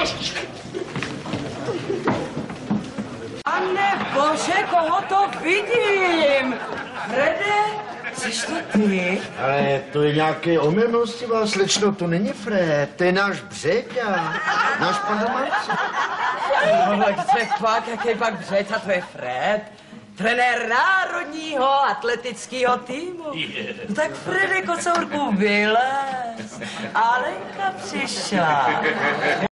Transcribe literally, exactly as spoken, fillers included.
nožičky. Pane bože, koho to vidím? Frede, jsi to ty? Ale to je nějaké omylnostivá, slečno, to není Fred, to je náš Břeťa, náš pan domácí. No, tak pak, jaký pak Břeťa, to je Fred. Trenér národního atletického týmu. No tak Frede, kocourku, vylez. Alenka přišla.